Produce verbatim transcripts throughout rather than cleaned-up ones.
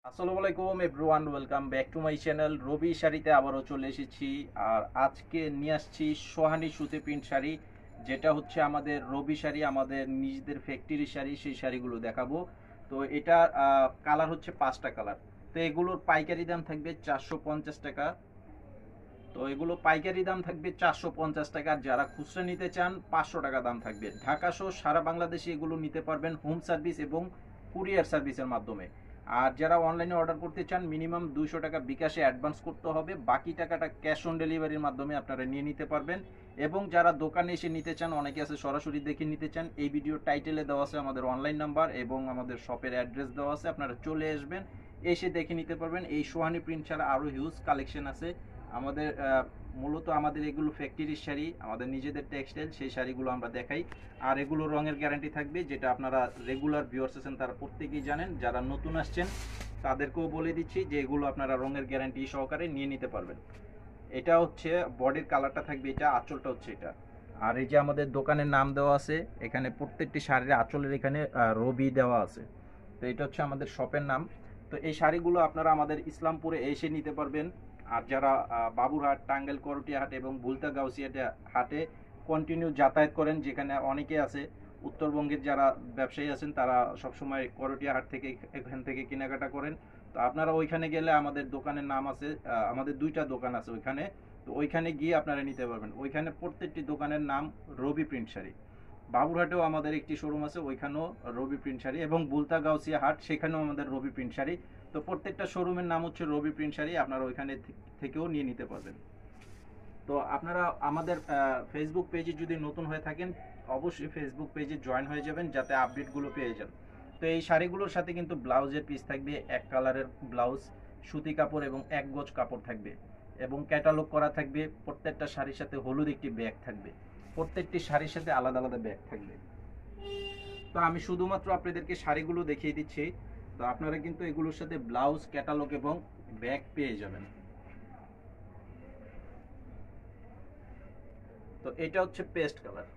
আসসালামু আলাইকুম everyone, welcome back to my channel. রবি শাড়িতে আবারও চলে এসেছি। আর আজকে নিয়ে আসছি সোহানি সুতি প্রিন্ট শাড়ি, যেটা হচ্ছে আমাদের রবি শাড়ি, আমাদের নিজেদের ফ্যাক্টরি শাড়ি। সেই শাড়িগুলো দেখাবো। তো এটা কালার হচ্ছে পাঁচটা কালার। তো এগুলোর পাইকারি দাম থাকবে চারশো পঞ্চাশ টাকা। তো এগুলো পাইকারি দাম থাকবে চারশো পঞ্চাশ টাকা। যারা খুচরা নিতে চান পাঁচশো টাকা দাম থাকবে। ঢাকা সহ সারা বাংলাদেশে এগুলো নিতে পারবেন হোম সার্ভিস এবং কুরিয়ার সার্ভিসের মাধ্যমে। আর যারা অনলাইনে অর্ডার করতে চান মিনিমাম দুইশো টাকা বিকাশে অ্যাডভান্স করতে হবে, বাকি টাকাটা ক্যাশ অন ডেলিভারির মাধ্যমে আপনারা নিয়ে নিতে পারবেন। এবং যারা দোকানে এসে নিতে চান, অনেকে আছে সরাসরি দেখে নিতে চান, এই ভিডিও টাইটেলে দেওয়া আছে আমাদের অনলাইন নাম্বার এবং আমাদের শপের অ্যাড্রেস দেওয়া আছে। আপনারা চলে আসবেন, এসে দেখে নিতে পারবেন। এই সোহানি প্রিন্ট ছাড়া আরও হিউজ কালেকশন আছে আমাদের। মূলত আমাদের এগুলো ফ্যাক্টরির শাড়ি, আমাদের নিজেদের টেক্সটাইল, সেই শাড়িগুলো আমরা দেখাই। আর এগুলো রঙের গ্যারান্টি থাকবে, যেটা আপনারা রেগুলার ভিউয়ার্স আছেন তারা প্রত্যেকেই জানেন। যারা নতুন আসছেন তাদেরকেও বলে দিচ্ছি যে এগুলো আপনারা রঙের গ্যারান্টি সহকারে নিয়ে নিতে পারবেন। এটা হচ্ছে বডির কালারটা থাকবে, এটা আঁচলটা হচ্ছে এটা। আর এই যে আমাদের দোকানের নাম দেওয়া আছে এখানে, প্রত্যেকটি শাড়ির আঁচলের এখানে রবি দেওয়া আছে। তো এটা হচ্ছে আমাদের শপের নাম। তো এই শাড়িগুলো আপনারা আমাদের ইসলামপুরে এসে নিতে পারবেন। আর যারা বাবুরহাট, টাঙ্গাইল, করটিয়া হাট এবং ভুলতা গাউসিয়া হাটে কন্টিনিউ যাতায়াত করেন, যেখানে অনেকে আছে উত্তরবঙ্গের যারা ব্যবসায়ী আছেন তারা সবসময় করটিয়া হাট থেকে এখান থেকে কেনাকাটা করেন। তো আপনারা ওইখানে গেলে আমাদের দোকানের নাম আছে, আমাদের দুইটা দোকান আছে ওইখানে। তো ওইখানে গিয়ে আপনারা নিতে পারবেন। ওইখানে প্রত্যেকটি দোকানের নাম রবি প্রিন্ট শাড়ি। বাবুরহাটেও আমাদের একটি শোরুম আছে, ওইখানেও রবি প্রিন্ট শাড়ি, এবং বুলতা গাউসিয়া হাট সেখানেও আমাদের রবি প্রিন্ট শাড়ি। তো প্রত্যেকটা শোরুমের নাম হচ্ছে রবি প্রিন্ট শাড়ি, আপনারা ওইখানে থেকেও নিয়ে নিতে পারবেন। তো আপনারা আমাদের ফেসবুক পেজে যদি নতুন হয়ে থাকেন অবশ্যই ফেসবুক পেজে জয়েন হয়ে যাবেন, যাতে আপডেটগুলো পেয়ে যান। তো এই শাড়িগুলোর সাথে কিন্তু ব্লাউজের পিস থাকবে, এক কালারের ব্লাউজ, সুতি কাপড় এবং এক গজ কাপড় থাকবে, এবং ক্যাটালগ করা থাকবে। প্রত্যেকটা শাড়ির সাথে হলুদ একটি ব্যাগ থাকবে, প্রত্যেকটি শাড়ির সাথে আলাদা আলাদা ব্যাগ থাকবে। তো আমি শুধুমাত্র আপনাদেরকে শাড়িগুলো দেখিয়ে দিচ্ছি। তো আপনারা কিন্তু এগুলোর সাথে ব্লাউজ, ক্যাটালগ এবং ব্যাগ পেয়ে যাবেন। তো এটা হচ্ছে পেস্ট কালার,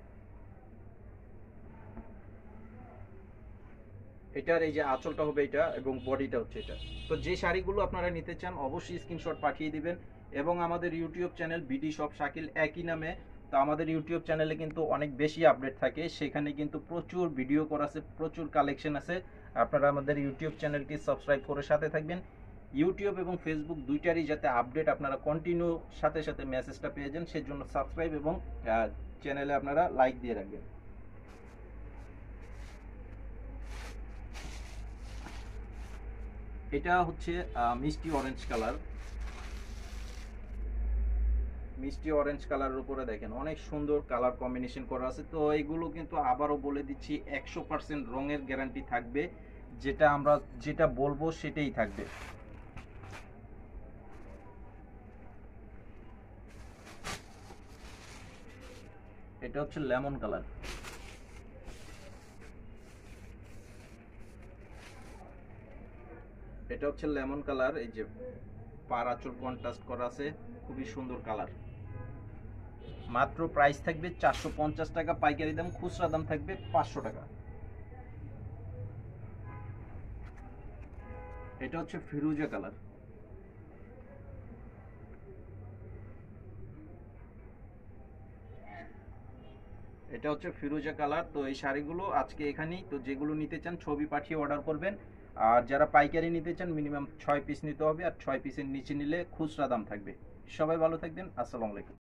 এটার এই যে আঁচলটা হবে এটা, এবং বডিটা হচ্ছে এটা। তো যে শাড়িগুলো আপনারা নিতে চান অবশ্যই স্ক্রিনশট পাঠিয়ে দিবেন। এবং আমাদের YouTube channel BD shop Shakil একই নামে। তো আমাদের ইউটিউব চ্যানেলে কিন্তু অনেক বেশি আপডেট থাকে, সেখানে কিন্তু প্রচুর ভিডিও করা আছে, প্রচুর কালেকশন আছে। আপনারা আমাদের ইউটিউব চ্যানেলটি সাবস্ক্রাইব করে সাথে থাকবেন। ইউটিউব এবং ফেসবুক দুইটারই যাতে আপডেট আপনারা কন্টিনিউ সাথে সাথে মেসেজটা পেয়ে যান, সেজন্য সাবস্ক্রাইব এবং চ্যানেলে আপনারা লাইক দিয়ে রাখবেন। এটা হচ্ছে মিষ্টি অরেঞ্জ কালার। মিষ্টি অরেঞ্জ কালারের উপরে দেখেন অনেক সুন্দর কালার কম্বিনেশন করা আছে। তো এগুলো কিন্তু আবারও বলে দিচ্ছি একশো পার্সেন্ট রঙের গ্যারান্টি থাকবে, যেটা আমরা যেটা বলবো সেটাই থাকবে। এটা হচ্ছে লেমন কালার। এটা হচ্ছে লেমন কালার, এই যে পার আঁচল কন্ট্রাস্ট করা আছে, খুবই সুন্দর কালার। মাত্র প্রাইস থাকবে চারশো পঞ্চাশ টাকা পাইকারি দাম, খুচরা দাম থাকবে পাঁচশো টাকা। এটা হচ্ছে ফিরোজা কালার। এটা হচ্ছে ফিরোজা কালার। তো এই শাড়িগুলো আজকে এখানেই। তো যেগুলো নিতে চান ছবি পাঠিয়ে অর্ডার করবেন। আর যারা পাইকারি নিতে চান মিনিমাম ছয় পিস নিতে হবে, আর ছয় পিসের নিচে নিলে খুচরা দাম থাকবে। সবাই ভালো থাকবেন, আসসালামু আলাইকুম।